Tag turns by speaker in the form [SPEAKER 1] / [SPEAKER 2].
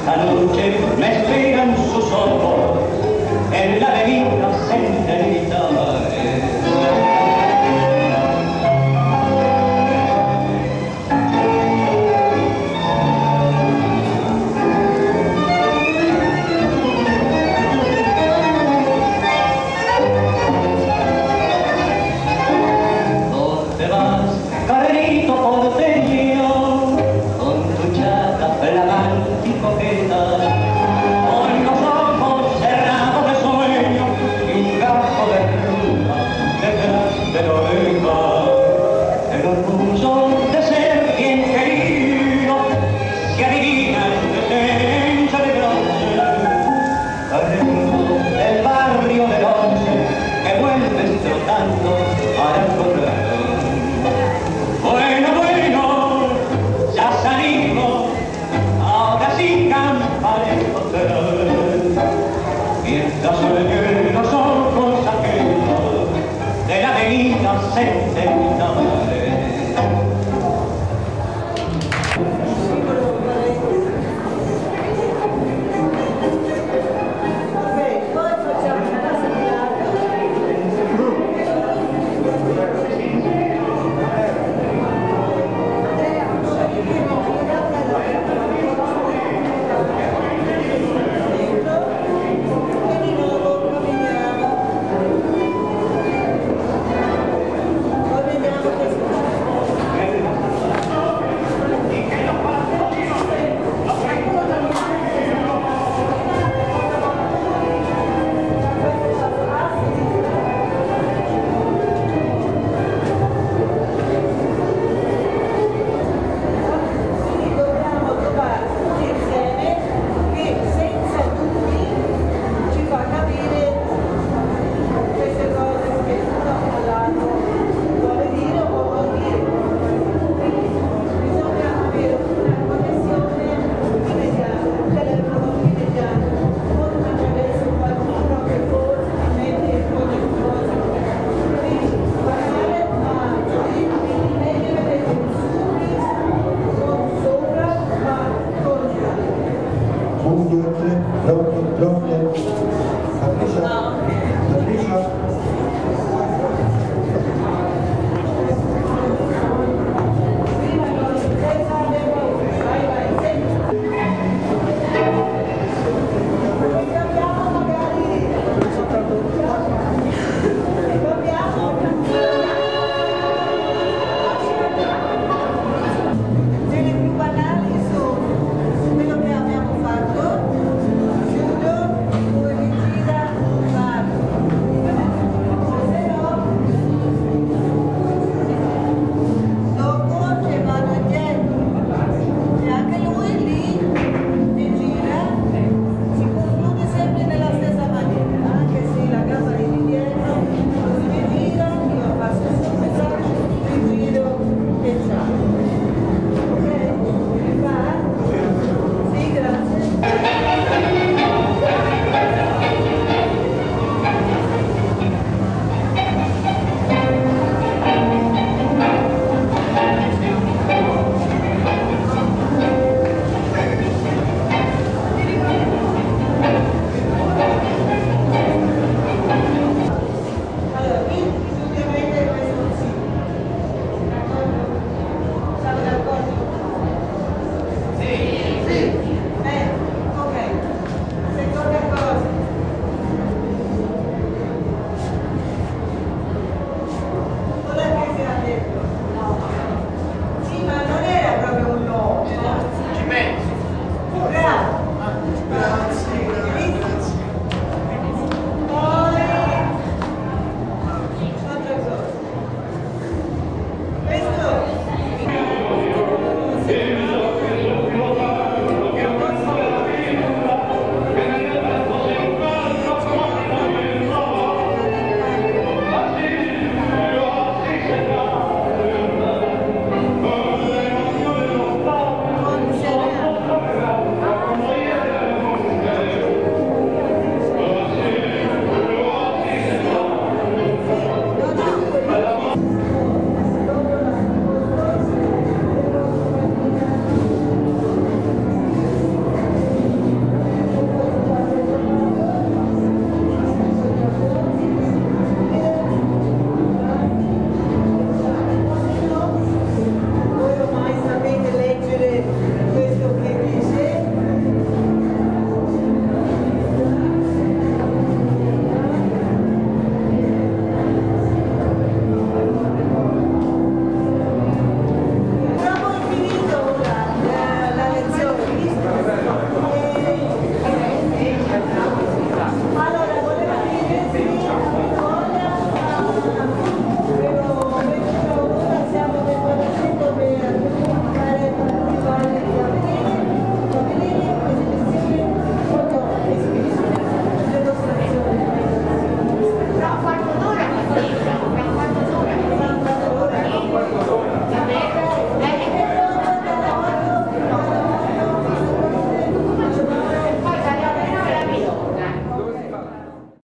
[SPEAKER 1] esta noche me esperan sus ojos en la avenida Centenita. ¿Dónde vas, carrerito porteño, con tu chata flamante y coqueta, con los ojos cerrados de sueño y un gajo de rumba detrás de la oreja? El orgullo de ser bien querido se adivina en decencia de bronce, carrerito del barrio del Once que vuelves trotando para el corral. Bueno, ya salimos, ahora sí camparemos otra vez, mientras sueñen los ojos aquellos de la avenida Centenita.
[SPEAKER 2] Grazie.